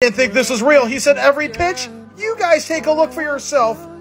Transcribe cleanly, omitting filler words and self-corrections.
didn't think this was real. He said every pitch. You guys take a look for yourself.